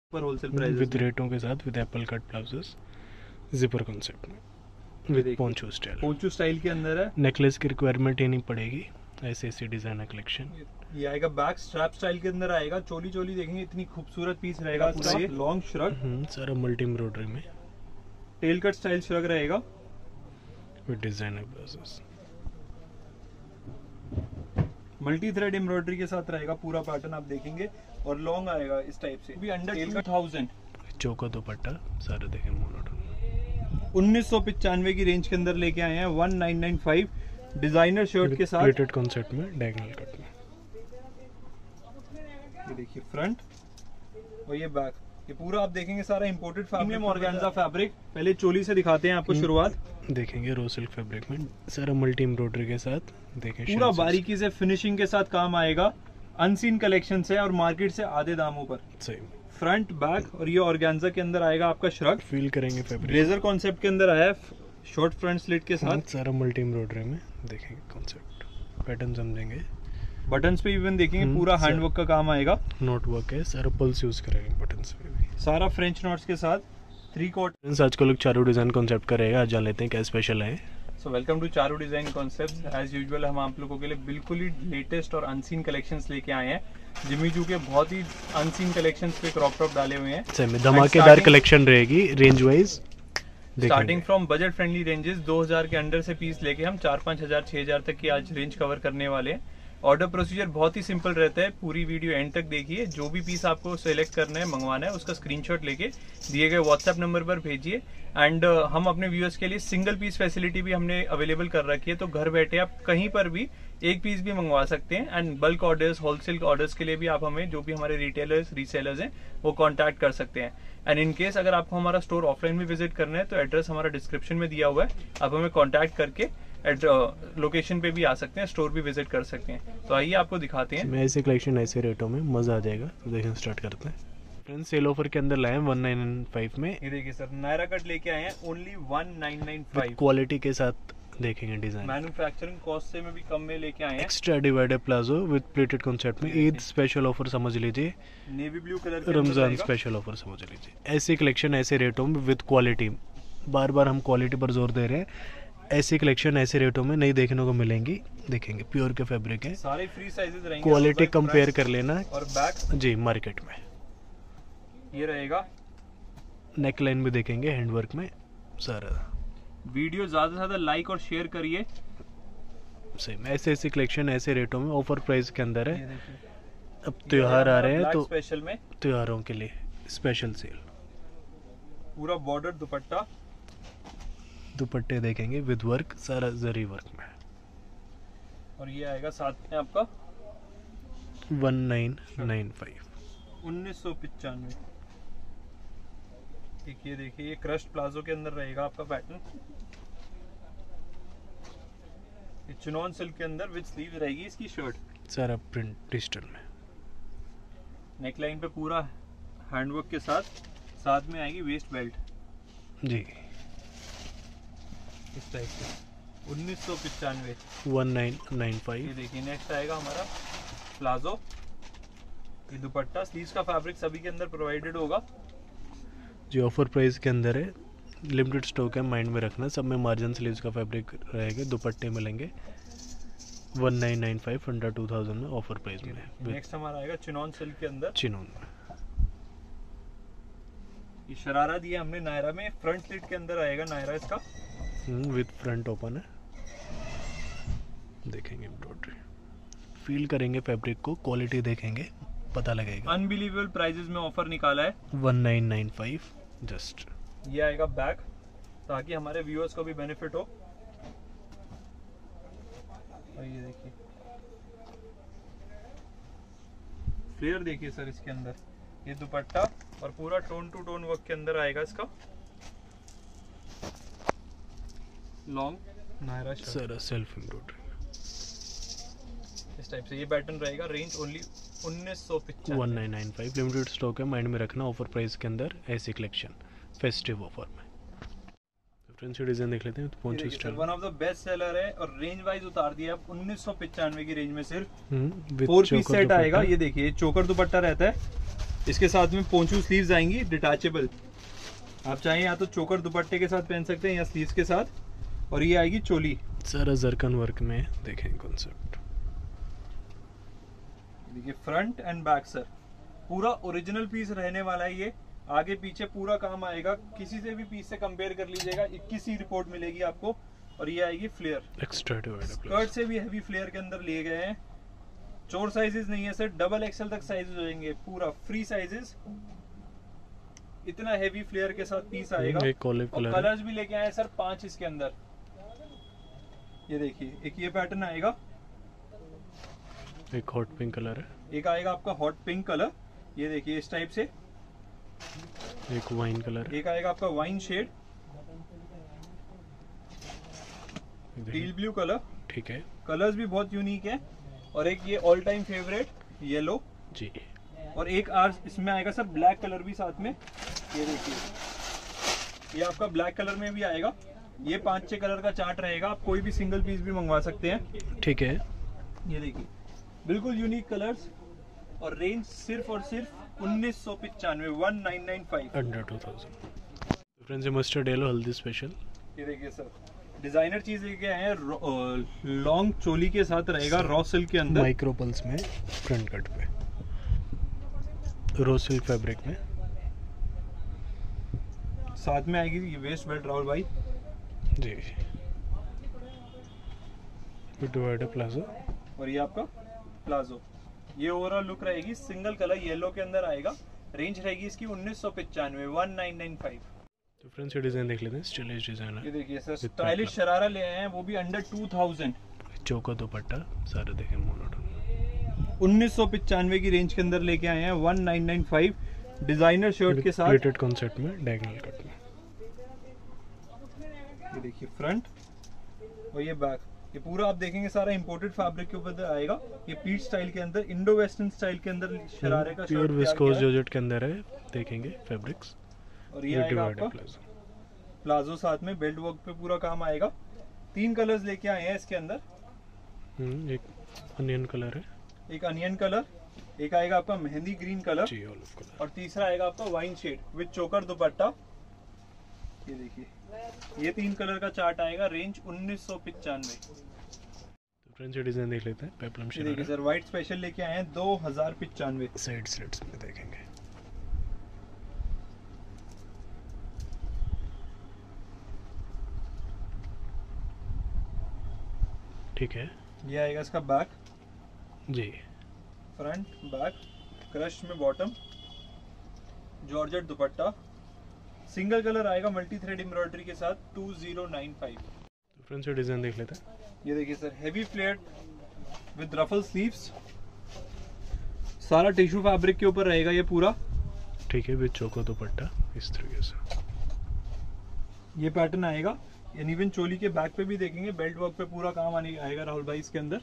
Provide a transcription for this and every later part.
पर wholesale price with रेटों के साथ, with apple cut blouses, zipper concept में, with poncho style. Poncho style के अंदर है। नेकलेस की रिक्वायरमेंट ही नहीं पड़ेगी, ऐसे ऐसे डिजाइनर कलेक्शन। ये आएगा बैक स्ट्रैप स्टाइल के अंदर आएगा। चोली चोली देखेंगे इतनी खूबसूरत पीस रहेगा पूरा। ये लॉन्ग श्रग सारा मल्टी एम्ब्रॉयडरी में, टेल कट स्टाइल श्रग रहेगा with designer blouses. Multi thread embroidery के साथ रहेगा पूरा पैटर्न आप देखेंगे, और लॉन्ग आएगा इस टाइप से भी अंडर 1000। चौका दुपट्टा सारे देखें मोनोटोन। 1995 की रेंज के अंदर लेके आए हैं 1995 डिजाइनर शर्ट के साथ, प्लेटेड कॉन्सेप्ट में, डायगोनल कट में। ये देखिए फ्रंट और ये बैक, ये पूरा आप देखेंगे सारा इंपोर्टेड फैब्रिक, ऑर्गेन्जा फैब्रिक। पहले चोली से दिखाते हैं आपको शुरुआत। देखेंगे रो सिल्क फैब्रिक में, सारा मल्टी एम्ब्रॉयडरी के साथ। देखें पूरा बारीकी से फिनिशिंग के साथ काम आएगा। अनसीन कलेक्शन से और मार्केट से आधे दामों पर। सही फ्रंट बैक, और ये ऑर्गेन्जा के अंदर आएगा आपका श्रग। फील करेंगे फैब्रिक। ब्लेजर कॉन्सेप्ट के अंदर आया है, शॉर्ट फ्रंट स्लिट के साथ। सारा मल्टी एम्ब्रॉयडरी में। देखेंगे कॉन्सेप्ट, पैटर्न समझेंगे। बटन्स पे इवन देखेंगे पूरा हैंडवर्क का काम आएगा। नोट वर्क है, सारा पल्स यूज करेंगे बटन्स पे भी, सारा फ्रेंच नॉट्स के साथ। 3 क्वार्टर। आज का लोग चारों डिजाइन कॉन्सेप्ट करेगा। आज जान लेते हैं क्या स्पेशल है। So welcome to Charu design concept. As usual हम आप लोगों के लिए बिल्कुल ही लेटेस्ट और अनसीन कलेक्शंस लेके आए हैं। जिमी चू के बहुत ही अनसीन कलेक्शंस पे क्रॉप टॉप डाले हुए हैं। सही धमाकेदार कलेक्शन रहेगी range wise. Starting from budget friendly ranges 2000 के अंडर से पीस लेके हम 4-5 हजार 6 हजार तक की आज रेंज कवर करने वाले हैं। ऑर्डर प्रोसीजर बहुत ही सिंपल रहता है। पूरी वीडियो एंड तक देखिए। जो भी पीस आपको सेलेक्ट करना है, मंगवाना है, उसका स्क्रीनशॉट लेके दिए गए व्हाट्सएप नंबर पर भेजिए। एंड हम अपने व्यूअर्स के लिए सिंगल पीस फैसिलिटी भी हमने अवेलेबल कर रखी है। तो घर बैठे आप कहीं पर भी एक पीस भी मंगवा सकते हैं। And bulk orders, wholesale orders के लिए भी आप हमें, जो भी हमारे रिटेलर्स, रीसेलर्स हैं, वो कॉन्टैक्ट कर सकते हैं। एंड इन केस अगर आपको हमारा स्टोर ऑफलाइन भी विजिट करना है तो एड्रेस हमारा डिस्क्रिप्शन में दिया हुआ है। आप हमें कॉन्टैक्ट करके लोकेशन पे भी आ सकते हैं, स्टोर भी विजिट कर सकते हैं। तो आइए आपको दिखाते हैं। ऐसे कलेक्शन ऐसे रेटों में मजा आ जाएगा। देखिए स्टार्ट करते हैं। फ्रेंड्स सेल ऑफर के अंदर लाए 1995 में। ये देखिए सर, नायरा कट लेके आए हैं ओनली 1995। क्वालिटी के साथ देखेंगे डिजाइन। मैन्युफैक्चरिंग कॉस्ट से में भी कम में लेके आए हैं। Extra divider palazzo with pleated concept में। ईद स्पेशल ऑफर समझ लीजिए, navy blue colour, Ramzan special offer समझ लीजिए। ऐसी कलेक्शन ऐसे रेटों में विद क्वालिटी। बार बार हम क्वालिटी पर जोर दे रहे हैं। ऐसी कलेक्शन ऐसे रेटों में नहीं देखने को मिलेंगी। देखेंगे प्योर के फैब्रिक है, सारे फ्री साइजेस रहेंगे। क्वालिटी कंपेयर कर लेना। और बैक जी मार्केट में ये रहेगा। नेक लाइन भी देखेंगे हैंडवर्क में सारा। वीडियो ज्यादा से ज्यादा लाइक और शेयर करिए। सेम ऐसे ऐसी कलेक्शन ऐसे रेटों में ऑफर प्राइस के अंदर है। अब त्योहार आ रहे हैं तो स्पेशल में त्योहारों के लिए स्पेशल सेल। पूरा बॉर्डर दुपट्टा, दुपट्टे देखेंगे विद वर्क, सारा जरी वर्क में। और ये आएगा साथ में आपका 1995 1995। देखिए देखिए, ये क्रस्ट प्लाजो के अंदर रहेगा आपका पैटर्न। ये चिनॉन सिल्क के अंदर विद स्लीव रहेगी इसकी शर्ट। सारा प्रिंट डिजिटल में। नेकलाइन पे पूरा हैंडवर्क के साथ में आएगी वेस्ट बेल्ट जी इस टाइप से। 1995 1995। ये देखिए नेक्स्ट आएगा हमारा प्लाजो। ये दुपट्टा, स्लीव्स का फैब्रिक सभी के अंदर प्रोवाइडेड होगा। जो ऑफर प्राइस के अंदर है, लिमिटेड स्टॉक है, माइंड में रखना। सब में मार्जिन स्लीव्स का फैब्रिक रहेगा। दुपट्टे मिलेंगे 1995 अंडर 2000 में ऑफर प्राइस में। नेक्स्ट हमारा आएगा चिनॉन सिल्क के अंदर। चिनॉन में ये शरारा दिया हमने नायरा में। फ्रंट स्लिट के अंदर आएगा नायरा इसका, विद फ्रंट ओपन है। देखेंगे एम्ब्रॉयडरी, फील करेंगे फैब्रिक को, क्वालिटी देखेंगे, पता लगेगा। अनबिलीवेबल प्राइजेस में ऑफर निकाला है 1995 जस्ट। ये आएगा बैक, ताकि हमारे व्यूअर्स को भी बेनिफिट हो। और ये देखिए फ्लेयर देखिए सर इसके अंदर। ये दुपट्टा और पूरा टोन टू टोन वर्क के अंदर आएगा इसका। लॉन्ग नायरा सारा सेल्फ एम्ब्रॉयडरी इस टाइप से। ये पैटर्न रहेगा। Range only 1995। लिमिटेड स्टॉक है, माइंड में रखना। ऑफर प्राइस के अंदर ऐसी कलेक्शन फेस्टिव ऑफर में। फ्रेंड्स डिजाइन देख लेते हैं। तो poncho style one of the best seller है और रेंज वाइज उतार दिया आप 1995 की रेंज में। सिर्फ 4 पीस सेट आएगा। ये देखिए चोकर दुपट्टा रहता है। इसके साथ में पोंचू स्लीव्स आएंगी डिटैचेबल, आप चाहें या तो चोकर दुपट्टे के साथ पहन सकते हैं या स्लीव्स के साथ। और ये आएगी चोली, सारा जरकन वर्क में देखें कॉन्सेप्ट। देखिए फ्रंट एंड बैक सर, पूरा ओरिजिनल पीस रहने वाला है ये, आगे पीछे पूरा काम आएगा, किसी से भी पीस से कंपेयर कर लीजिएगा, 21 ही रिपोर्ट मिलेगी आपको। और ये आएगी फ्लेयर, एक्स्ट्रा डिवाइडर स्कर्ट से भी हैवी फ्लेयर के अंदर लिए गए हैं। चोर साइजेस नहीं है सर, डबल एक्सएल तक साइजेस हो जाएंगे, पूरा फ्री साइजेस, इतना हैवी फ्लेयर के साथ पीस आएगा। एक ऑलिव कलर, कलर्स भी लेके आए सर 5 इसके अंदर। ये देखिए एक ये पैटर्न आएगा, एक हॉट पिंक कलर है, एक आएगा आपका हॉट पिंक कलर, ये देखिए इस टाइप से, एक वाइन कलर, एक आएगा आपका wine shade, teal blue colour, ठीक है, कलर्स भी बहुत यूनिक है। और एक ये ऑल टाइम फेवरेट येलो जी, और एक इसमें आएगा सर ब्लैक कलर भी साथ में, ये देखिए ये आपका ब्लैक कलर में भी आएगा। ये 5-6 कलर का चार्ट रहेगा, आप कोई भी सिंगल पीस भी मंगवा सकते हैं, ठीक है। ये देखिए बिल्कुल यूनिक कलर्स, और रेंज सिर्फ और सिर्फ 1995, 1995, अंडर 2000। फ्रेंड्स ये मस्टर्ड येलो हल्दी स्पेशल, ये देखिए सर डिजाइनर चीज लेके आए हैं, लॉन्ग चोली के साथ रहेगा, रॉ सिल्क के अंदर, माइक्रो पल्स में फ्रंट कट पे, रॉ सिल्क फैब्रिक में, साथ में आएगी ये वेस्ट बेल्ट राहुल भाई जी, डिवाइडर प्लाजो, और ये आपका प्लाजो। ये ओवरऑल लुक रहेगी, सिंगल कलर येलो के अंदर आएगा, रेंज रहेगी इसकी 1995, 1995। तो फ्रेंड्स ये डिजाइन देख लेते हैं, स्टाइलिश डिजाइन है, ये देखिए सर स्टाइलिश शरारा ले आए हैं, वो भी अंडर 2000, चौका दुपट्टा सारे देखें मोनोटोन, 1995 की रेंज के अंदर लेके आए हैं, 1995, डिजाइनर शर्ट के साथ, प्लेटेड कॉन्सेप्ट में, डायगोनल कट में। ये देखिए फ्रंट और ये बैक, ये पूरा आप देखेंगे सारा इंपोर्टेड फैब्रिक के ऊपर आएगा, ये पीच स्टाइल के अंदर, इंडो वेस्टर्न स्टाइल के अंदर शरारे का प्योर विस्कोस जॉर्जेट के अंदर है, देखेंगे फैब्रिक्स। और ये आएगा आपका प्लाजो, साथ में बेल्ट वर्क पे पूरा काम आएगा। 3 कलर्स लेके आए हैं इसके अंदर, एक अनियन कलर है, एक अनियन कलर, एक आएगा आपका मेहंदी ग्रीन कलर जी, ऑलिव कलर, और तीसरा आएगा आपका wine shade with choker dupatta. ये देखिए ये 3 कलर का चार्ट आएगा, रेंज 1995। तो फ्रेंड्स ये डिजाइन देख लेते हैं, पेप्लम ये देखिए सर व्हाइट स्पेशल लेके आए हैं 2095, साइड स्लिट्स में देखेंगे। ठीक है, ये आएगा इसका बैक जी, फ्रंट बैक, क्रश में bottom, georgette dupatta, single colour आएगा मल्टी थ्रेड एम्ब्रॉयडरी के साथ, 2095। तो फ्रेंड्स ये डिजाइन देख लेते हैं, ये देखिए sir heavy flared with ruffle sleeves, सारा टिश्यू फैब्रिक के ऊपर रहेगा ये पूरा, ठीक है, विद चोको दुपट्टा इस तरीके से, ये पैटर्न आएगा। यानी इवन चोली के बैक पे भी देखेंगे, बेल्ट वर्क पे पूरा काम आएगा राहुल भाई इसके अंदर।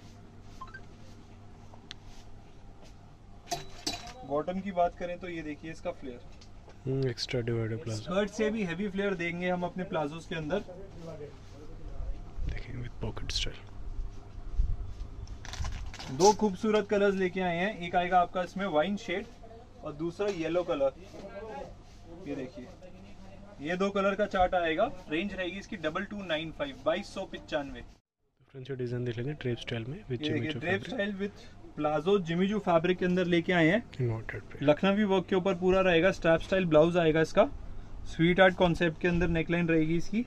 बॉटम की बात करें तो ये देखिए इसका flare, extra divider palazzo, skirt से भी हेवी फ्लेयर देंगे हम अपने प्लाजोस के अंदर, देखिए विद पॉकेट स्टाइल। 2 खूबसूरत कलर्स लेके आए हैं, एक आएगा आपका इसमें वाइन शेड और दूसरा येलो कलर। ये देखिए ये 2 कलर का चार्ट आएगा, रेंज रहेगी इसकी 2295, 2295। फ्रेंड्स ये डिजाइन देख लेंगे ड्रेप स्टाइल में, with Jimmy Choo drape style with palazzo Jimmy Choo fabric के अंदर लेके आए हैं, इन्वर्टेड पे, लखनवी वर्क के ऊपर पूरा रहेगा, स्ट्रैप स्टाइल ब्लाउज आएगा इसका, स्वीट आर्ट कॉन्सेप्ट के अंदर नेकलाइन रहेगी इसकी।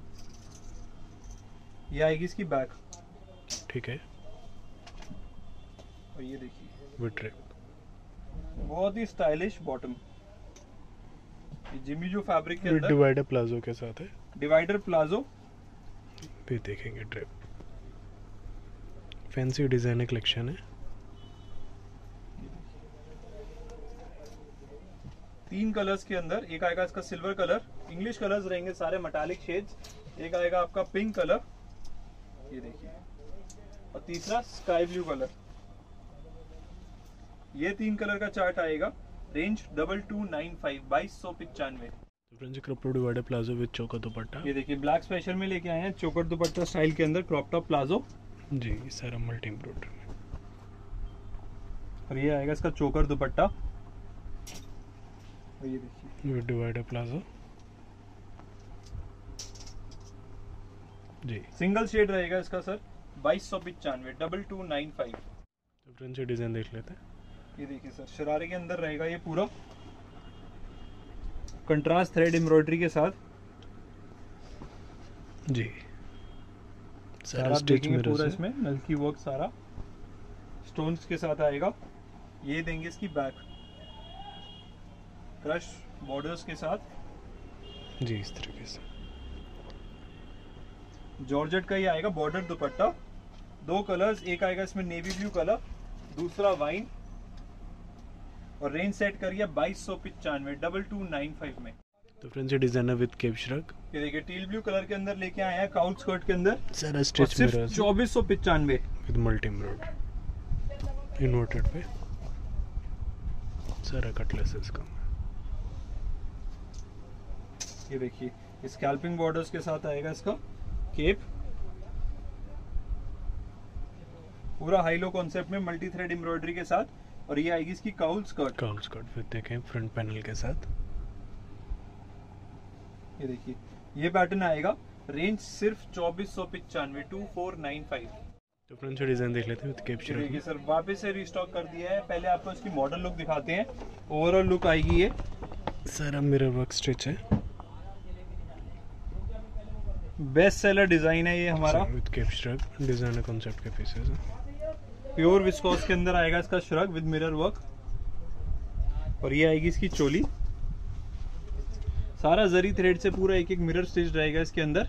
ये आएगी इसकी बैक, ठीक है, और ये देखिए विद ड्रेप, बहुत ही स्टाइलिश बॉटम, जिमीचू फैब्रिक के विद अंदर डिवाइडर प्लाजो के साथ है, डिवाइडर प्लाजो, भी देखेंगे ड्रेप, फैंसी डिजाइनर कलेक्शन है। 3 कलर्स के अंदर, एक आएगा इसका सिल्वर कलर, इंग्लिश कलर्स रहेंगे सारे मेटालिक शेड्स, एक आएगा आपका पिंक कलर, ये देखिए, और तीसरा स्काई ब्लू कलर। ये 3 कलर का चार्ट आएगा, रेंज 2295, 2295। तो friends crop top divider palazzo with choker dupatta, ये देखिए ब्लैक स्पेशल में लेके आए हैं, चोकर दुपट्टा स्टाइल के अंदर क्रॉप टॉप प्लाजो जी, सारा मल्टी एम्ब्रॉयडरी में, और ये आएगा इसका चोकर दुपट्टा, और ये देखिए विद डिवाइडर प्लाजो जी। सिंगल शेड रहेगा इसका सर 2295 2295। तो फ्रेंड्स ये डिज़ाइन देख लेते हैं। ये देखिए सर शरारे के अंदर रहेगा ये पूरा कंट्रास्ट थ्रेड एम्ब्रॉयडरी के साथ जी। सारा देखेंगे पूरा इसमें नल्की वर्क सारा स्टोन्स के साथ आएगा। ये देंगे इसकी बैक क्रश बॉर्डर्स के साथ जी, इस तरीके से जॉर्जेट का ही आएगा बॉर्डर दुपट्टा। 2 कलर्स, एक आएगा इसमें नेवी ब्लू कलर, दूसरा वाइन, और रेंज सेट करिए 2295 2295 में। तो फ्रेंड्स ये डिजाइन है विद केप श्रग। ये देखिए टील ब्लू कलर के अंदर लेके आए हैं काउट स्कर्ट के अंदर सारा स्टिच सिर्फ mirror 2495 with multi embroidery inverted पे सारा कटलेस है इसका। ये देखिए स्कैल्पिंग बॉर्डर्स के साथ आएगा इसका केप, पूरा हाईलो कॉन्सेप्ट में मल्टी थ्रेड एम्ब्रॉयडरी के साथ, और ये आएगी इसकी काउल स्कर्ट फिर देखें फ्रंट पैनल के साथ। ये देखिए ये पैटर्न आएगा, रेंज सिर्फ 2495 2495। तो फ्रेंड्स ये डिजाइन देख लेते हैं विद केप श्रग। देखिए सर वापस से रिस्टॉक कर दिया है। पहले आपको इसकी मॉडल लुक दिखाते हैं, ओवरऑल लुक आएगी ये। सारा मिरर वर्क स्टिच है, बेस्ट सेलर डिजाइन है ये हमारा with cape shrug. Designer concept के पीसेस है, प्योर विस्कोस के अंदर आएगा इसका श्रग विद मिरर वर्क, और ये आएगी इसकी चोली। सारा जरी थ्रेड से पूरा एक एक मिरर स्टिच रहेगा इसके अंदर।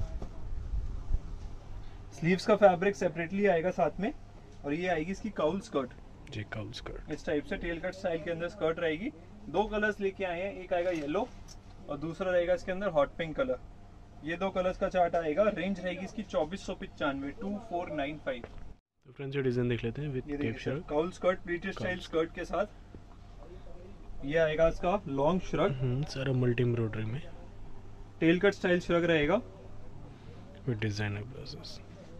स्लीव्स का फैब्रिक सेपरेटली आएगा साथ में, और ये आएगी इसकी काउल स्कर्ट जी। काउल स्कर्ट इस टाइप से टेल कट स्टाइल के अंदर स्कर्ट रहेगी। 2 कलर्स लेके आए हैं, एक आएगा येलो और दूसरा रहेगा इसके अंदर हॉट पिंक कलर। ये 2 कलर्स का चार्ट आएगा, रेंज रहेगी इसकी 2495 2495। तो फ्रेंड्स ये डिजाइन देख लेते हैं with cape shrug. Cowl skirt pleated style skirt के साथ, ये आएगा इसका लॉन्ग श्रग सारा मल्टी एम्ब्रॉयडरी में, टेल कट स्टाइल श्रग रहेगा with designer blouses.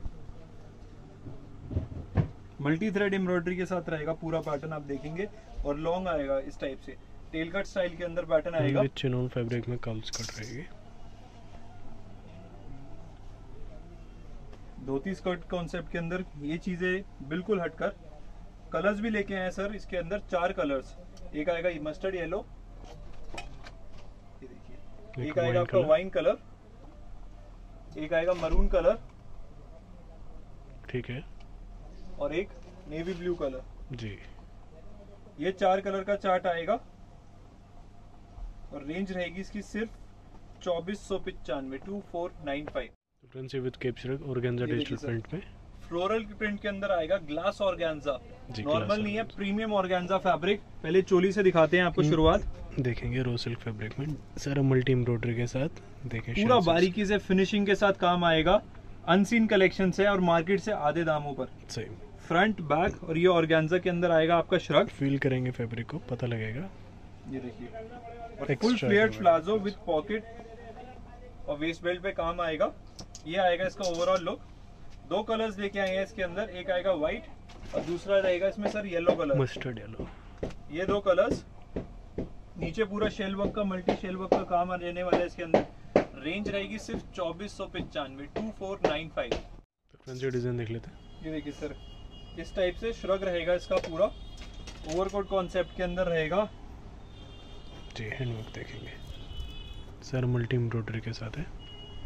Multi thread embroidery के साथ रहेगा पूरा पैटर्न आप देखेंगे, और लॉन्ग आएगा इस टाइप से टेल कट स्टाइल के अंदर पैटर्न आएगा। विद चिनॉन फैब्रिक में काउल स्कर्ट रहेगी। धोती स्कर्ट कॉन्सेप्ट के अंदर ये चीजें बिल्कुल हटकर कलर्स भी लेके आए सर इसके अंदर 4 कलर्स। एक आएगा मस्टर्ड येलो, ये देखिए, एक आएगा आपका वाइन कलर, एक आएगा मरून कलर, ठीक है, और एक नेवी ब्लू कलर जी। ये 4 कलर का चार्ट आएगा, और रेंज रहेगी इसकी सिर्फ 2495 2495। फ्रेंड्स ये with cape shrug organza digital print में, फ्लोरल प्रिंट के अंदर आएगा ग्लास ऑर्गेन्जा, जी, नॉर्मल नहीं है, प्रीमियम ऑर्गेन्जा फैब्रिक। पहले चोली से दिखाते हैं आपको शुरुआत। देखेंगे रो सिल्क फैब्रिक में सारा मल्टी एम्ब्रॉयडरी के साथ, देखें पूरा बारीकी से फिनिशिंग के साथ काम आएगा, अनसीन कलेक्शन से और मार्केट से आधे दामों पर। सही फ्रंट बैक, और ये ऑर्गेन्जा के अंदर आएगा आपका श्रग। फील करेंगे फैब्रिक को, पता लगेगा। ये देखिए full flared palazzo with pocket और वेस्ट बेल्ट पे काम आएगा। ये आएगा इसका ओवरऑल लुक। 2 कलर्स लेके आए हैं इसके अंदर, एक आएगा व्हाइट और दूसरा रहेगा इसमें sir yellow colour, mustard yellow. ये 2 कलर्स, नीचे पूरा शेल वर्क का मल्टी शेल वर्क का काम रहने वाला है इसके अंदर। रेंज रहेगी सिर्फ 2495 2495। तो फ्रेंड्स ये डिजाइन देख लेते हैं। ये देखिए सर इस टाइप से श्रग रहेगा इसका, पूरा ओवरकोट कॉन्सेप्ट के अंदर रहेगा जी। हैंडवर्क देखेंगे, सर मल्टी एम्ब्रॉयडरी के साथ है।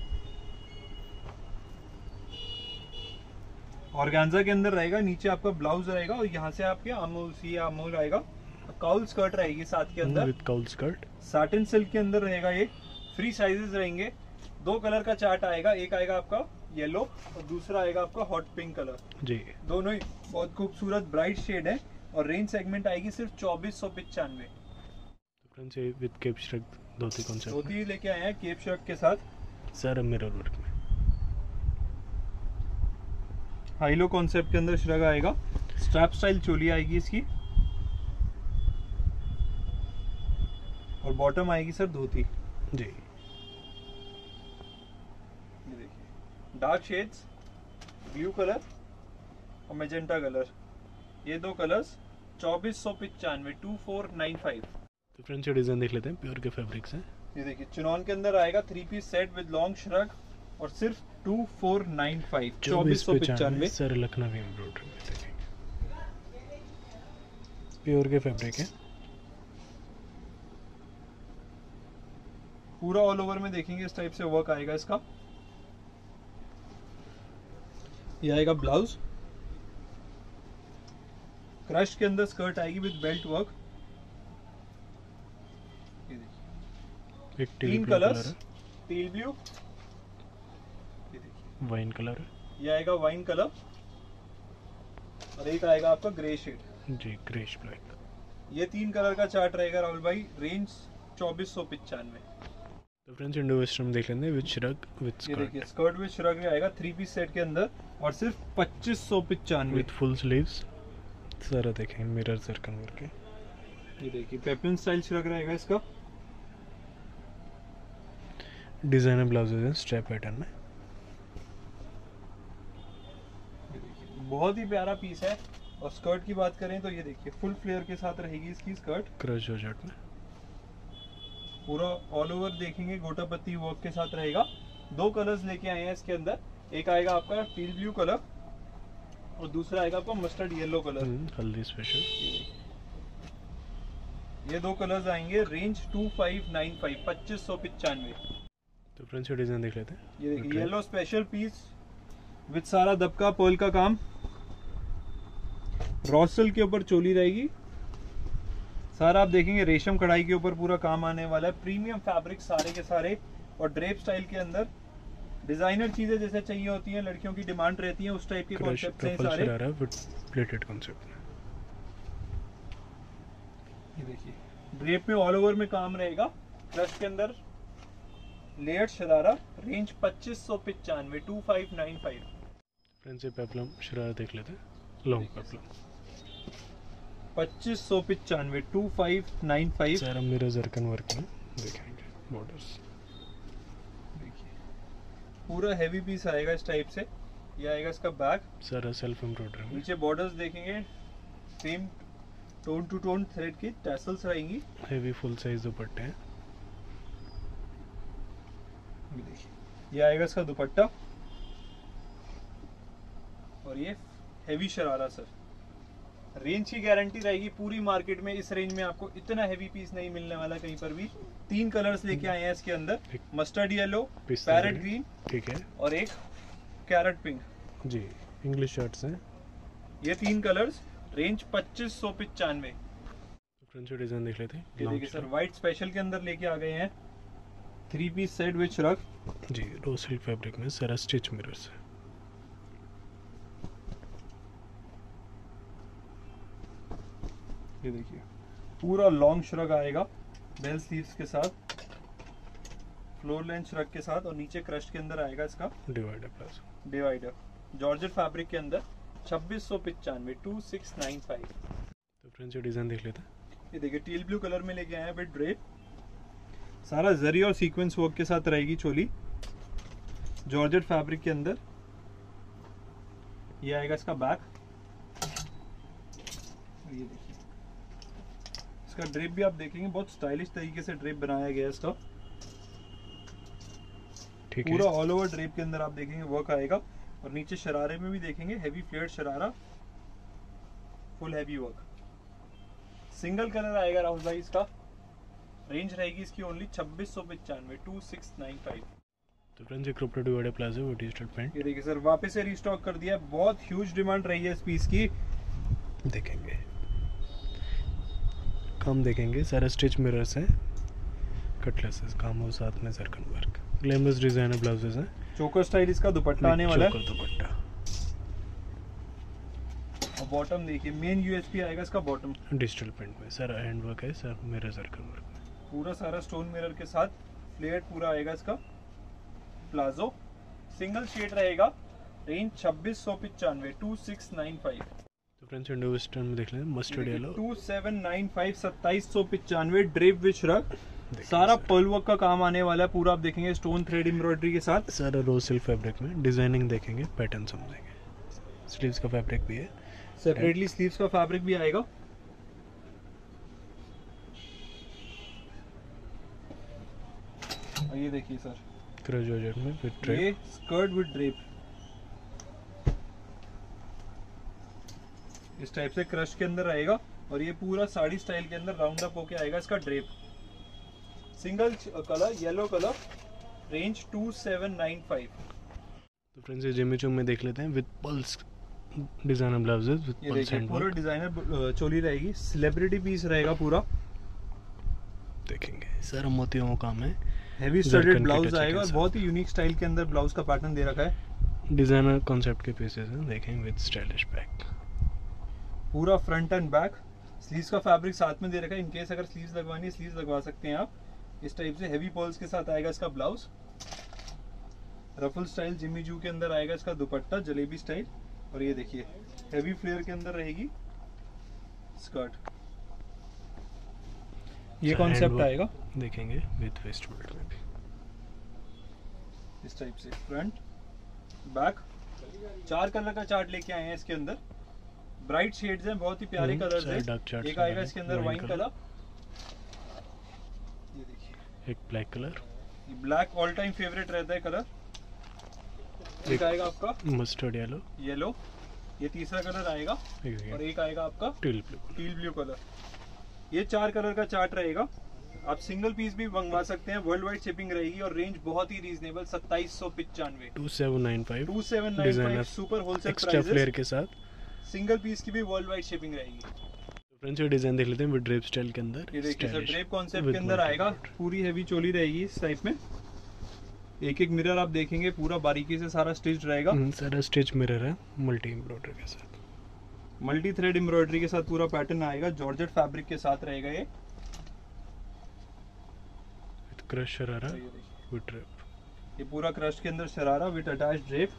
ऑर्गेन्जा के अंदर रहेगा, नीचे आपका ब्लाउज रहेगा, और यहाँ से आपके अमूल आएगा। काउल स्कर्ट रहेगी साथ के अंदर with cowl skirt, satin silk के अंदर रहेगा। ये फ्री साइजेस रहेंगे। 2 कलर का चार्ट आएगा, एक आएगा आपका येलो और दूसरा आएगा आपका हॉट पिंक कलर जी। दोनों ही बहुत खूबसूरत ब्राइट शेड है, और रेंज सेगमेंट आएगी सिर्फ 2495। तो फ्रेंड्स ये with cape shrug dhoti concept, dhoti लेके आए हैं केप शर्ट के साथ, सारा मिरर वर्क में। हाईलो कॉन्सेप्ट के अंदर श्रग आएगा, स्ट्रैप स्टाइल चोली आएगी इसकी, और बॉटम आएगी सर धोती जी। ये देखिए डार्क शेड्स, ब्लू कलर और मैजेंटा कलर, ये 2 कलर्स 2495 2495। तो फ्रेंड्स ये डिजाइन देख लेते हैं, प्योर के फैब्रिक्स हैं। ये देखिए चिनॉन के अंदर आएगा 3 piece set with long shrug और सिर्फ 2495 2495 सर लखनवी एम्ब्रॉयडरी में देखेंगे, प्योर के फैब्रिक है। पूरा ऑल ओवर में देखेंगे इस टाइप से वर्क आएगा इसका। ये आएगा ब्लाउज, क्रश के अंदर स्कर्ट आएगी विद बेल्ट वर्क। ये देखिए एक 3 कलर्स, टील ब्लू, ये देखिए वाइन कलर है, ये आएगा वाइन कलर और एक आएगा आपका ग्रे शेड जी, ग्रेश ब्लैक। ये 3 कलर का चार्ट रहेगा राहुल भाई। रेंज 2495। तो फ्रेंड्स इंडो वेस्टर्न देख लेते हैं विद श्रग विद ये स्कर्ट। देखिए स्कर्ट विद श्रग आएगा 3 पीस सेट के अंदर और सिर्फ 2595 विद फुल स्लीव्स। सारा देखेंगे मिरर सर्कल करके। ये देखिए पेपलिन स्टाइल श्रग रहेगा इसका। डिजाइनर ब्लाउजेज हैं स्ट्रैप पैटर्न में। ये देखिए बहुत ही प्यारा पीस है। और स्कर्ट की बात करें तो ये देखिए फुल फ्लेयर के साथ रहेगी इसकी स्कर्ट, क्रश जॉर्जेट में। पूरा ऑल ओवर देखेंगे गोटा पत्ती वर्क के साथ रहेगा। 2 कलर्स लेके आए हैं इसके अंदर, एक आएगा आपका टील ब्लू कलर और दूसरा आएगा आपका मस्टर्ड येलो कलर, हल्दी स्पेशल। ये 2 कलर्स आएंगे। रेंज 2595 2595। तो फ्रेंड्स ये डिजाइन देख लेते हैं। ये देखिए येलो स्पेशल पीस विद सारा दबका पर्ल का काम, रॉसल के ऊपर चोली रहेगी। सारा आप देखेंगे रेशम कढ़ाई के ऊपर पूरा काम आने वाला है। प्रीमियम फैब्रिक सारे के सारे और ड्रेप स्टाइल के अंदर डिजाइनर चीजें जैसे चाहिए होती हैं, लड़कियों की डिमांड रहती है, उस टाइप के कॉन्सेप्ट हैं सारे। विद प्लेटेड कॉन्सेप्ट में। ये देखिए ड्रेप में ऑल ओवर में काम रहेगा। क्रश के अंदर लेयर्ड शरारा। रेंज 2595 2595। फ्रेंड्स ये पेप्लम शरारा देख लेते हैं, लॉन्ग पेप्लम 2595 2595। सारा मिरर जरकन वर्क में देखेंगे बॉर्डर्स। देखिए पूरा हैवी पीस आएगा इस टाइप से। ये आएगा इसका बैक, सारा सेल्फ एम्ब्रॉयडरी में। नीचे बॉर्डर्स देखेंगे same tone to tone thread की टैसल्स रहेंगी। हेवी फुल साइज दुपट्टे हैं। ये देखिए ये आएगा इसका दुपट्टा और ये हेवी शरारा सर। रेंज की गारंटी रहेगी पूरी मार्केट में। इस रेंज में आपको इतना हेवी पीस नहीं मिलने वाला कहीं पर भी। 3 कलर्स लेके आए हैं इसके अंदर, मस्टर्ड येलो, पैरेट ग्रीन, ठीक है, और एक कैरेट पिंक जी। इंग्लिश शर्ट्स हैं ये 3 कलर्स। रेंज 2595। फ्रेंड्स डिजाइन देख लेते हैं। ये देखिए सर व्हाइट स्पेशल के अंदर लेके आ गए हैं 3 पीस सेट विद श्रग जी, रो सिल्क फैब्रिक में सारा स्टिच मिरर्स है। ये देखिए पूरा लॉन्ग श्रग आएगा बेल स्लीव्स के साथ, फ्लोर लेंथ श्रग के साथ और नीचे क्रश के अंदर आएगा इसका divider palazzo. Divider georgette fabric के अंदर 2695 2695। तो फ्रेंड्स ये डिजाइन देख लेते हैं। ये देखिए टील ब्लू कलर में लेके आए हैं विद ड्रेप। सारा जरी और सीक्वेंस वर्क के साथ रहेगी चोली, जॉर्जेट फैब्रिक के अंदर। ये आएगा इसका बैक। ये देखिए इसका ड्रेप भी आप देखेंगे बहुत स्टाइलिश तरीके से ड्रेप बनाया गया है इसका। ठीक है, पूरा ऑल ओवर ड्रेप के अंदर आप देखेंगे वर्क आएगा और नीचे शरारे में भी देखेंगे heavy flared sharara, full heavy work. Single colour आएगा राहुल भाई इसका। रेंज रहेगी इसकी ओनली 2695 2695। तो फ्रेंड्स ये क्रॉप टॉप डिवाइडर प्लाजो वो डिजिटल पैंट ये देखिए सर वापस से रीस्टॉक कर दिया। बहुत ह्यूज डिमांड रही है इस पीस की। देखेंगे काम, देखेंगे सारा स्टिच मिरर्स हैं, कटलेसेस काम हो, साथ में circle work. Glamorous designer blouses हैं। चोकर स्टाइल इसका दुपट्टा आने वाला है। चोकर दुपट्टा और बॉटम देखिए मेन यूएसपी आएगा इसका बॉटम। डिजिटल प्रिंट में सारा हैंड वर्क है, सर मिरर सर्कल वर्क में पूरा सारा स्टोन मिरर के साथ फ्लेयर्ड पूरा आएगा इसका प्लाजो। सिंगल शेड रहेगा। रेंज 2695 2695। तो फ्रेंड्स इंडो वेस्टर्न में देख लें mustard yellow 2795 2795 drape with shrug. सारा पर्ल वर्क का काम आने वाला है पूरा। आप देखेंगे स्टोन थ्रेड एम्ब्रॉयडरी के साथ सारा रो सिल्क फैब्रिक में। डिजाइनिंग देखेंगे, पैटर्न समझेंगे। स्लीव्स का फैब्रिक भी है, सेपरेटली स्लीव्स का फैब्रिक भी आएगा। और ये देखिए सर, क्रश जॉर्जेट में विद ड्रेप, ये स्कर्ट विद ड्रेप, इस टाइप से क्रश के अंदर रहेगा। और ये पूरा साड़ी स्टाइल के अंदर राउंड अप होके आएगा इसका drape. Single colour, yellow colour, range 2795। तो फ्रेंड्स ये जिमी चू में देख लेते हैं with pulse designer blouses with ये पल्स देखिए एंड पूरा डिजाइनर चोली रहेगी, सेलिब्रिटी पीस रहेगा पूरा। देखेंगे सारा मोतियों का काम है, हैवी स्टडेड ब्लाउज आएगा और बहुत ही यूनिक स्टाइल के अंदर ब्लाउज का पैटर्न दे रखा है। डिजाइनर कॉन्सेप्ट के पीसेस हैं, देखेंगे विद स्टाइलिश बैक, पूरा फ्रंट एंड बैक। स्लीव्स का फैब्रिक साथ में दे रखा है, इनकेस अगर स्लीव्स लगवानी है स्लीव्स लगवा सकते हैं आप। इस टाइप से हैवी पर्ल्स के साथ आएगा इसका ब्लाउज। रफल स्टाइल जिमी जू के अंदर आएगा इसका दुपट्टा, जलेबी स्टाइल। और ये देखिए हैवी फ्लेयर के अंदर रहेगी स्कर्ट। ये कॉन्सेप्ट आएगा, देखेंगे विद वेस्ट बेल्ट में भी इस टाइप से फ्रंट बैक। 4 कलर का चार्ट लेके आए हैं इसके अंदर, ब्राइट शेड्स हैं, बहुत ही प्यारे कलर्स हैं। एक आएगा इसके अंदर वाइन कलर, ये देखिए एक black colour, black all time favourite रहता है कलर। एक आएगा आपका मस्टर्ड येलो, ये तीसरा कलर आएगा। और एक आएगा आपका टील ब्लू कलर। ये 4 कलर का चार्ट रहेगा। आप सिंगल पीस भी मंगवा सकते हैं, वर्ल्ड वाइड शिपिंग रहेगी और रेंज बहुत ही reasonable 2795 2795 super wholesale extra flare के साथ। सिंगल पीस की भी वर्ल्ड वाइड शिपिंग रहेगी। फ्रेंड्स ये डिजाइन देख लेते हैं विद ड्रेप स्टाइल के अंदर। ये देखिए सर, ड्रेप कॉन्सेप्ट के अंदर आएगा, पूरी हैवी चोली रहेगी इस टाइप में। एक एक मिरर आप देखेंगे पूरा बारीकी से सारा स्टिच रहेगा। सारा स्टिच मिरर है, मल्टी एम्ब्रॉयडरी के साथ, मल्टी थ्रेड एम्ब्रॉयडरी के साथ पूरा पैटर्न आएगा। जॉर्जेट फैब्रिक के साथ रहेगा ये। With crush sharara with drape, ये पूरा क्रश के अंदर शरारा विद अटैच्ड ड्रेप।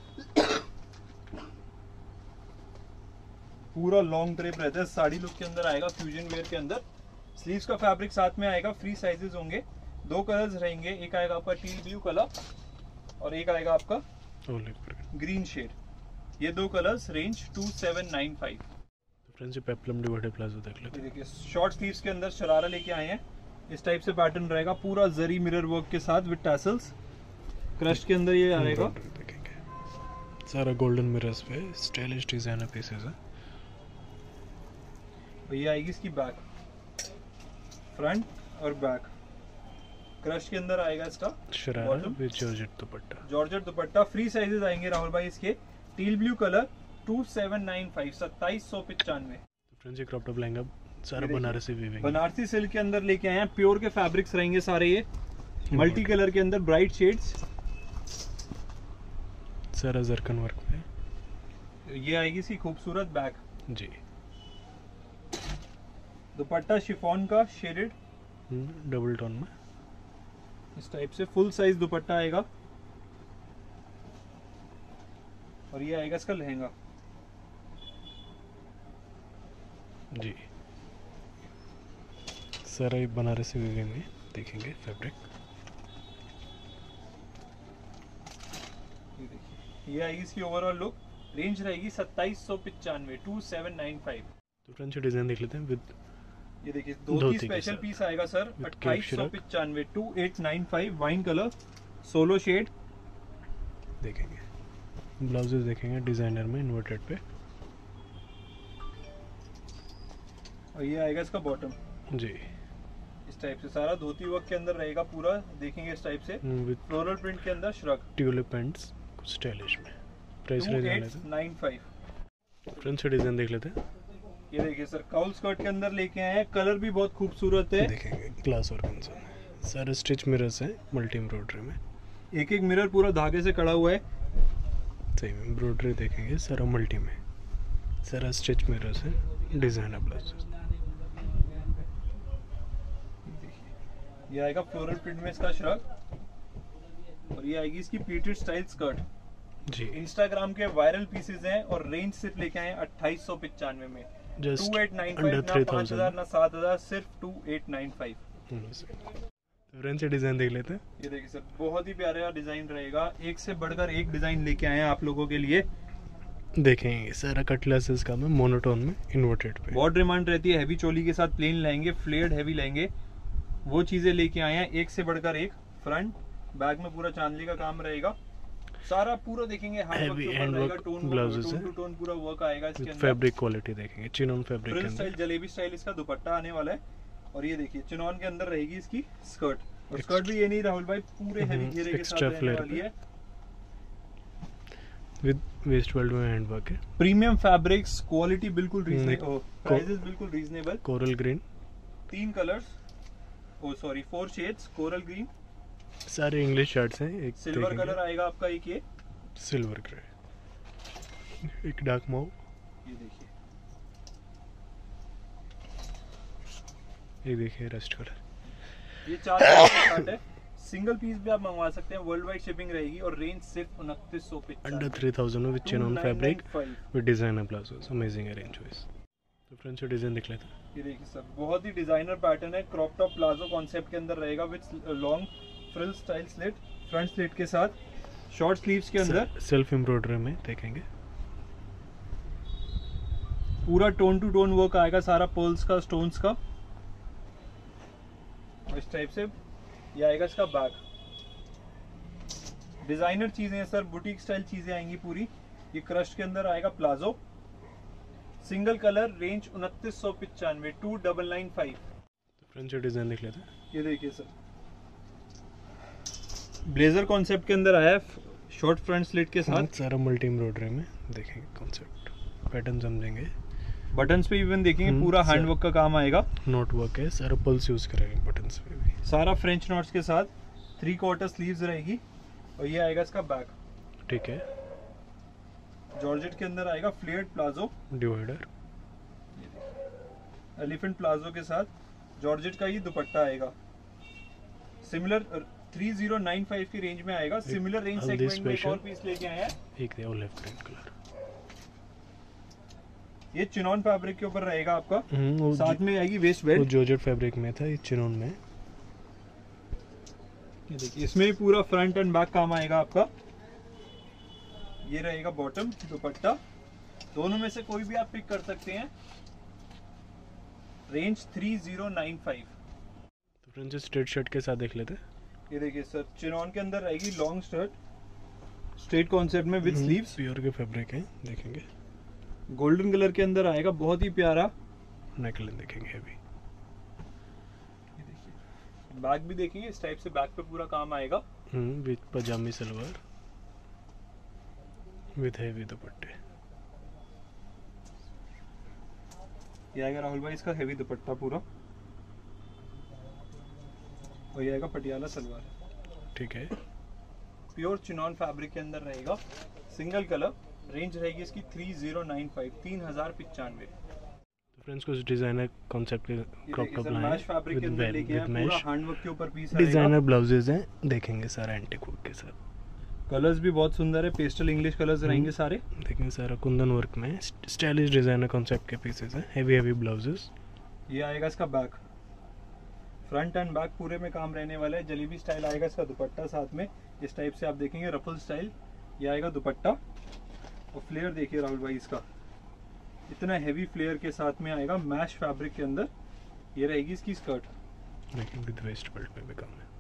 पूरा लॉन्ग ड्रेप रहता है, साड़ी लुक के अंदर आएगा, फ्यूजन वेयर के अंदर। स्लीव्स का फैब्रिक साथ में आएगा, फ्री साइजेस होंगे। 2 कलर्स रहेंगे, एक आएगा आपका टील ब्लू कलर और एक आएगा आपका ग्रीन शेड। ये 2 कलर्स, रेंज 2795। फ्रेंड्स ये पेप्लम डिवाइडेड प्लाजो देख लेते हैं। देखिए शॉर्ट स्लीव्स के अंदर शरारा लेके आए हैं, इस टाइप से पैटर्न रहेगा, पूरा जरी मिरर वर्क के साथ विद टैसल्स। क्रश के अंदर ये आएगा, देखेंगे सारा गोल्डन मिरर्स पे स्टाइलिश डिजाइनर पीसेस है। ये आएगी इसकी बैक, फ्रंट और बैक। क्रश के अंदर आएगा इसका sharara with georgette dupatta, georgette dupatta. Free sizes आएंगे राहुल भाई इसके। Teal blue colour 2795 2795। फ्रेंड्स ये क्रॉप टॉप लहंगा सारा बनारसी वीविंग, बनारसी सिल्क के अंदर लेके आए हैं, प्योर के फैब्रिक्स रहेंगे सारे। ये मल्टी कलर के अंदर ब्राइट शेड्स, सारा जरकन वर्क में। ये आएगी इसकी खूबसूरत बैक जी। दुपट्टा शिफॉन का शेडेड डबल टोन में, इस टाइप से फुल साइज दुपट्टा आएगा। और ये आएगा इसका लहंगा जी। सारा ये बनारसी वीविंग में, देखेंगे फैब्रिक। ये आएगी इसकी ओवरऑल लुक, रेंज रहेगी 2795 2795। तो फ्रेंड्स ये डिजाइन देख लेते हैं विद, ये देखिए धोती स्पेशल पीस आएगा sir 2895 2895 wine colour solo shade. देखेंगे ब्लाउजेस, देखेंगे डिजाइनर में इन्वर्टेड पे। और ये आएगा इसका बॉटम जी, इस टाइप से सारा धोती वर्क के अंदर रहेगा पूरा, देखेंगे इस टाइप से विद फ्लोरल प्रिंट के अंदर श्रग ट्यूलिप पैंट्स स्टाइलिश में। Price range 2895। फ्रेंड्स ये डिजाइन देख लेते हैं। ये देखिए सर, काउल स्कर्ट के अंदर लेके आए हैं, कलर भी बहुत खूबसूरत है। देखेंगे ग्लास वर्क में सारे स्टिच मिरर्स हैं, मल्टी एम्ब्रॉयडरी में। एक एक मिरर पूरा धागे से कड़ा हुआ है, सही में एम्ब्रॉयडरी देखेंगे सारा मल्टी में, सारा स्टिच मिरर्स है, डिजाइनर ब्लाउज। ये आएगा फ्लोरल प्रिंट में इसका श्रग। और ये आएगी इसकी प्लीटेड स्टाइल स्कर्ट जी। इंस्टाग्राम के वायरल पीसेस हैं और रेंज सिर्फ लेके आए 2895 में। जस्ट 2895 ना 5000 ना 7000, सिर्फ 2895। फ्रेंड्स ये डिजाइन देख लेते हैं। ये देखिए सर, बहुत ही प्यारा डिजाइन रहेगा, एक से बढ़कर एक डिजाइन लेके आए हैं आप लोगों के लिए। देखेंगे सारा कट ग्लासेस का में, मोनोटोन में, इन्वर्टेड पे। बहुत डिमांड रहती है हैवी चोली के साथ प्लेन लहंगे, फ्लेयर्ड हैवी लहंगे, वो चीजें लेके आए हैं एक से बढ़कर एक। फ्रंट बैक में पूरा चांदली का काम रहेगा, सारा पूरा देखेंगे हैंड वर्क के ऊपर रहेगा, टोन टू टोन पूरा वर्क आएगा इसके अंदर। फैब्रिक क्वालिटी देखेंगे, चिनॉन फैब्रिक के फ्रिल अंदर, स्टाइल जलेबी स्टाइल इसका दुपट्टा आने वाला है। और ये देखिए चिनॉन के अंदर रहेगी इसकी स्कर्ट, और स्कर्ट भी ये नहीं राहुल भाई पूरे हेवी घेरे के साथ रहने वाली है, विद वेस्ट बेल्ट में हैंड वर्क है। प्रीमियम फैब्रिक्स, क्वालिटी बिल्कुल रीजनेबल, प्राइसेस बिल्कुल reasonable. Coral green, 3 colours, oh sorry 4 shades, coral green, सारे इंग्लिश शर्ट्स हैं। एक सिल्वर कलर आएगा आपका, एक ये सिल्वर ग्रे, एक डार्क मॉव, ये देखिए, ये देखिए रस्ट कलर। ये 4 स्टार्ट है, सिंगल पीस भी आप मंगवा सकते हैं, वर्ल्ड वाइड शिपिंग रहेगी, और रेंज सिर्फ 2995, अंडर 3000 में with chinon fabric with designer blouses, amazing है रेंज वाइज। तो फ्रेंड्स डिजाइन देख लेते हैं। ये देखिए सर, बहुत ही डिजाइनर पैटर्न है, क्रॉप टॉप प्लाजो कॉन्सेप्ट के अंदर रहेगा with long frill style slit, front slit के साथ, शॉर्ट स्लीव्स के अंदर सेल्फ एम्ब्रॉयडरी में देखेंगे, पूरा टोन टू टोन वर्क आएगा, सारा पर्ल्स का, स्टोन्स का, इस टाइप से ये आएगा इसका बैक। डिजाइनर चीजें हैं सर, बुटीक स्टाइल चीजें आएंगी पूरी। ये क्रश के अंदर आएगा palazzo, single colour, range 2995, 2995। Friends design देख लेते हैं। ये देखिए सर, ब्लेजर कॉन्सेप्ट के अंदर आया है, शॉर्ट फ्रंट स्लिट के साथ, सारा मल्टी एम्ब्रॉयडरी में देखेंगे, कॉन्सेप्ट पैटर्न समझेंगे, बटन्स पे इवन देखेंगे पूरा हैंडवर्क का काम आएगा, नोट वर्क है, सारा पल्स यूज करेंगे बटन्स पे भी, सारा फ्रेंच नॉट्स के साथ, 3/4 स्लीव्स रहेगी, और ये आएगा इसका बैक। ठीक है, जॉर्जेट के अंदर आएगा flared palazzo, divider, elephant palazzo के साथ, जॉर्जेट का ही दुपट्टा आएगा, सिमिलर 3095 की रेंज में आएगा। सिमिलर रेंज सेगमेंट में एक और पीस लेके आए हैं, एक दे ऑलिव ग्रीन कलर, ये चिनॉन फैब्रिक के ऊपर रहेगा आपका, साथ में आएगी वेस्ट बेल्ट, जॉर्जेट फैब्रिक में था, ये चिनॉन में। ये देखिए, इसमें भी पूरा फ्रंट एंड बैक काम आएगा आपका। ये रहेगा बॉटम, दुपट्टा, दोनों में से कोई भी आप पिक कर सकते हैं, रेंज 3095। तो फ्रेंड्स स्ट्रेट शर्ट के साथ देख लेते हैं। ये देखिए सर, चिनॉन के अंदर रहेगी लॉन्ग स्कर्ट, स्ट्रेट कॉन्सेप्ट में विद स्लीव्स, प्योर के फैब्रिक है, देखेंगे गोल्डन कलर के अंदर आएगा, बहुत ही प्यारा। नेकलाइन देखेंगे हैवी, ये देखिए बैक भी देखेंगे, इस टाइप से बैक पे पूरा काम आएगा, विद पजामी सलवार विद हैवी दुपट्टे। ये आएगा राहुल भाई इसका हैवी दुपट्टा पूरा, और ये आएगा पटियाला सलवार। ठीक है, प्योर चिनॉन फैब्रिक के अंदर रहेगा, सिंगल कलर, रेंज रहेगी इसकी 3095, 3095। तो फ्रेंड्स कुछ डिजाइनर कॉन्सेप्ट के क्रॉप टॉप लाए मैश फैब्रिक के अंदर लेके आए, पूरा हैंडवर्क के ऊपर पीस आएगा, डिजाइनर ब्लाउजेज हैं, देखेंगे सारा एंटीक वर्क के साथ, कलर्स भी बहुत सुंदर है, पेस्टल इंग्लिश कलर्स रहेंगे सारे, देखेंगे सारा कुंदन वर्क में, स्टाइलिश डिजाइनर कॉन्सेप्ट के पीसेस हैं, हेवी ब्लाउजेस। ये आएगा इसका बैक, फ्रंट एंड बैक पूरे में काम रहने वाला है, जलेबी स्टाइल आएगा इसका दुपट्टा साथ में, इस टाइप से आप देखेंगे रफल स्टाइल। ये आएगा दुपट्टा, और फ्लेयर देखिए राहुल भाई इसका, इतना हेवी फ्लेयर के साथ में आएगा, मैश फैब्रिक के अंदर। ये रहेगी इसकी स्कर्ट, लेकिन विद वेस्ट बेल्ट में भी काम है,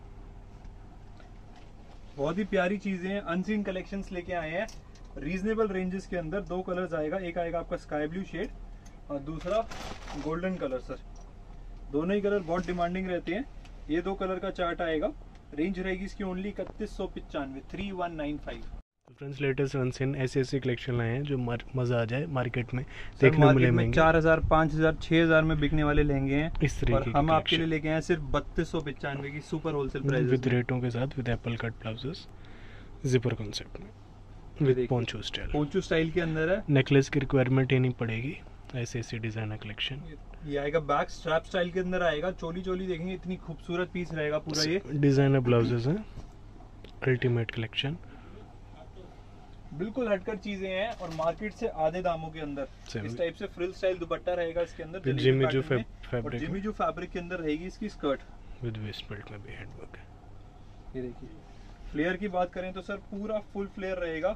बहुत ही प्यारी चीजें हैं, अनसीन कलेक्शंस लेके आए हैं रीजनेबल रेंजेस के अंदर। 2 कलर्स आएगा, एक आएगा आपका स्काई ब्लू शेड और दूसरा गोल्डन कलर। सर दोनों ही कलर बहुत डिमांडिंग रहते हैं। ये 2 कलर का चार्ट आएगा, रेंज रहेगी इसकी ओनली 3195, 3195। फ्रेंड्स लेटेस्ट अनसीन ऐसे कलेक्शन लाए हैं जो मजा आ जाए, मार्केट में देखने को मिले महंगे, 4000, 5000, 6000 में बिकने वाले लहंगे हैं इस तरीके और हम आपके लिए लेके आए सिर्फ 3295 की सुपर होलसेल प्राइस विद रेटों के साथ, with apple cut blouses, zipper concept में, with poncho style. Poncho style के अंदर है, नेकलेस की रिक्वायरमेंट ही नहीं पड़ेगी, ऐसे डिजाइनर कलेक्शन। ये आएगा बैक स्ट्रैप स्टाइल के अंदर आएगा, चोली देखेंगे, इतनी खूबसूरत पीस रहेगा पूरा। ये डिजाइनर ब्लाउजेस हैं, अल्टीमेट कलेक्शन, बिल्कुल हटकर चीजें हैं और मार्केट से आधे दामों के अंदर। इस टाइप से फ्रिल स्टाइल दुपट्टा रहेगा इसके अंदर, जिमीचू फैब्रिक, जिमीचू फैब्रिक के अंदर रहेगी इसकी स्कर्ट, विद वेस्ट बेल्ट में भी हैंडवर्क है। ये देखिए, फ्लेयर की बात करें तो सर पूरा फुल फ्लेयर रहेगा,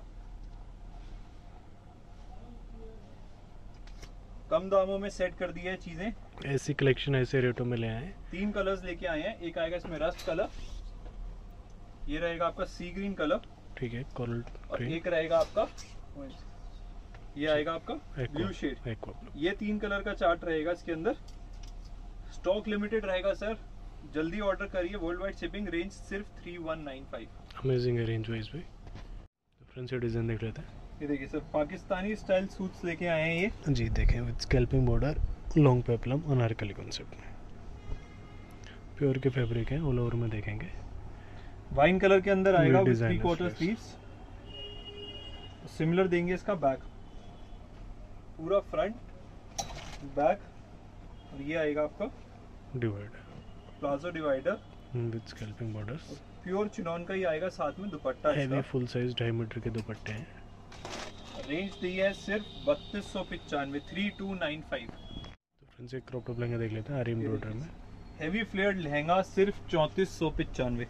कम दामों में सेट कर दिया है चीजें। ऐसी कलेक्शन ऐसे रेटों में ले आए, 3 कलर्स लेके आए हैं, एक आएगा इसमें रस्ट कलर, ये रहेगा आपका सी ग्रीन कलर, ठीक है, कोरल और ग्रीन, एक रहेगा आपका ये आएगा आपका ब्लू शेड। Aqua blue. ये 3 कलर का चार्ट रहेगा इसके अंदर। स्टॉक लिमिटेड रहेगा सर, जल्दी ऑर्डर करिए। वर्ल्ड वाइड शिपिंग, रेंज सिर्फ 3195। अमेजिंग है रेंज वाइज भी। फ्रेंड्स ये डिज़ाइन देख लेते हैं। ये देखिए सर, पाकिस्तानी स्टाइल सूट्स लेके आए हैं ये। जी देखें, with scalloping border, long peplum, Anarkali concept में, प्योर के फैब्रिक है, ऑल ओवर में देखेंगे। वाइन कलर के अंदर आएगा with designer 3/4 sleeves। Sleeves. Similar देंगे इसका बैक, पूरा फ्रंट बैक, और ये आएगा आपका divider, palazzo divider with scalloping borders. Pure chinon का ही आएगा, साथ में दुपट्टा हैवी इसका। फुल साइज 2.5 मीटर के दुपट्टे हैं। रेंज दी है सिर्फ 3295, 3295। तो फ्रेंड्स एक क्रॉप टॉप लहंगा देख लेते हैं, आरी एम्ब्रॉयडर में। हेवी फ्लेयर्ड लहंगा सिर्फ 3495।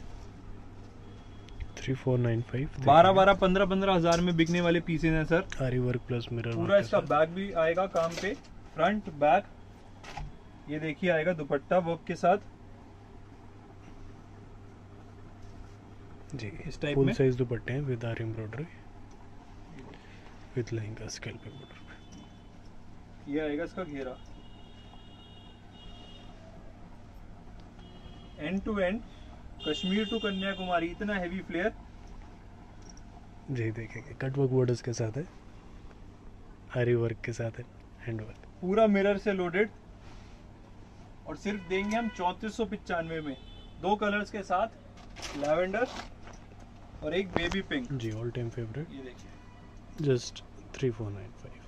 3495। 12 15 हजार में बिकने वाले पीसेज हैं सर। आरी वर्क प्लस मिरर पूरा इसका बैक भी आएगा काम पे, फ्रंट बैक। ये देखिए आएगा दुपट्टा वर्क के साथ जी, इस टाइप फुल में। साइज दुपट्टे हैं with aari embroidery, with lehenga scalloping border. ये आएगा इसका घेरा, end to end Kashmir to Kanyakumari, इतना हैवी फ्लेयर। जी देखेंगे, कट वर्क बॉर्डर्स के साथ है, आरी वर्क के साथ है, हैंड वर्क। पूरा मिरर से लोडेड, और सिर्फ देंगे हम 3495 में। 2 कलर्स के साथ, लैवेंडर और एक बेबी पिंक। जी ऑल टाइम फेवरेट, ये देखिए जस्ट 3495।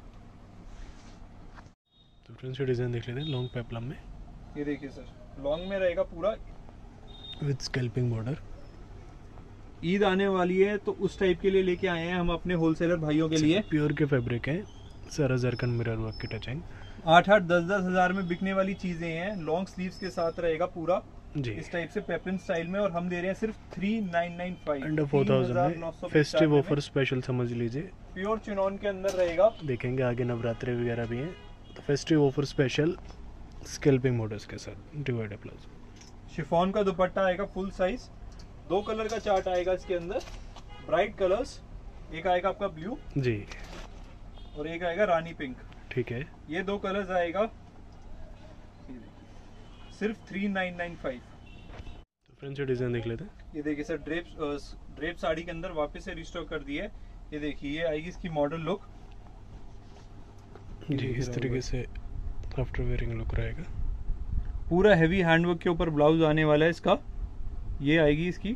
तो फ्रेंड्स ये डिज़ाइन देख लेते हैं, लॉन्ग पेपलम में, ये देखिए सर, लॉन्ग में रहेगा पूरा, विद स्कैल्पिंग बॉर्डर। ईद आने वाली है तो उस टाइप के लिए लेके आए हैं हम अपने होलसेलर भाइयों के लिए। प्योर के फैब्रिक है, सारा जरकन मिरर वर्क की टचिंग। 8-8 10-10 हजार में बिकने वाली चीजें हैं। लॉन्ग स्लीव्स के साथ रहेगा पूरा जी, इस टाइप से पेपलिन स्टाइल में, और हम दे रहे हैं सिर्फ 3995, अंडर 4000 में। फेस्टिव ऑफर स्पेशल समझ लीजिए। प्योर चिनॉन के अंदर रहेगा। देखेंगे आगे नवरात्रि वगैरह भी हैं, तो festive offer special scalloping models के साथ, डिवाइडर प्लाजो। शिफॉन का दुपट्टा आएगा फुल साइज। 2 कलर का चार्ट आएगा इसके अंदर, ब्राइट कलर्स। एक आएगा आपका ब्लू जी, और एक आएगा रानी पिंक। ठीक है। ये 2 कलर्स आएगा सिर्फ 3995। तो फ्रेंड्स ये डिज़ाइन देख लेते हैं। ये देखिए सर, ड्रेप साड़ी के अंदर वापस से रिस्टॉक कर दी है। ये देखिए, ये आएगी इसकी मॉडल लुक जी, इस तरीके से आफ्टर वेयरिंग लुक रहेगा। पूरा हैवी हैंडवर्क के ऊपर ब्लाउज आने वाला है इसका। ये आएगी इसकी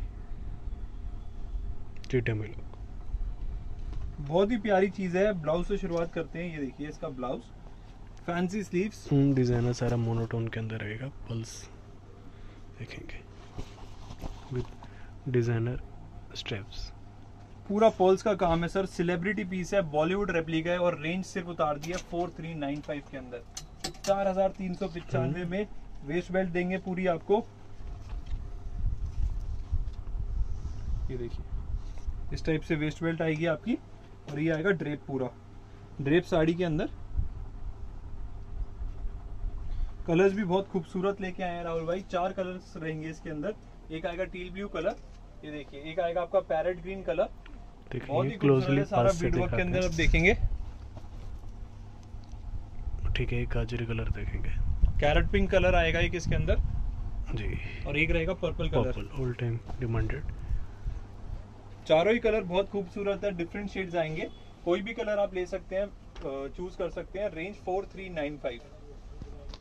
टीटमी लुक, बहुत ही प्यारी चीज है। ब्लाउज से शुरुआत करते हैं। ये देखिए इसका ब्लाउज, फैंसी स्लीव्स। डिज़ाइनर सारा मोनोटोन के अंदर रहेगा, पल्स देखेंगे विद डिज़ाइनर स्ट्रैप्स। पूरा पर्ल्स का काम है सर, सेलिब्रिटी पीस है, बॉलीवुड रेप्लिका है, और रेंज सिर्फ उतार दी है 4395 के अंदर। 4395 में वेस्ट बेल्ट देंगे पूरी आपको। ये देखिए इस टाइप से वेस्ट बेल्ट आएगी आपकी, और ये आएगा ड्रेप, पूरा ड्रेप साड़ी के अंदर। कलर्स भी बहुत खूबसूरत लेके आए हैं राहुल भाई। 4 कलर्स रहेंगे इसके अंदर। एक आएगा टील ब्लू कलर, ये देखिए। एक आएगा आपका पैरेट ग्रीन कलर, बहुत ही खूबसूरत है, सारा बीड वर्क के अंदर आप देखेंगे। ठीक है, एक गाजरी कलर देखेंगे, कैरेट पिंक कलर आएगा एक इसके अंदर जी, और एक रहेगा purple colour. Purple all time demanded. चारों ही कलर बहुत खूबसूरत है, डिफरेंट शेड्स आएंगे। कोई भी कलर आप ले सकते हैं, चूज कर सकते हैं। रेंज 4395।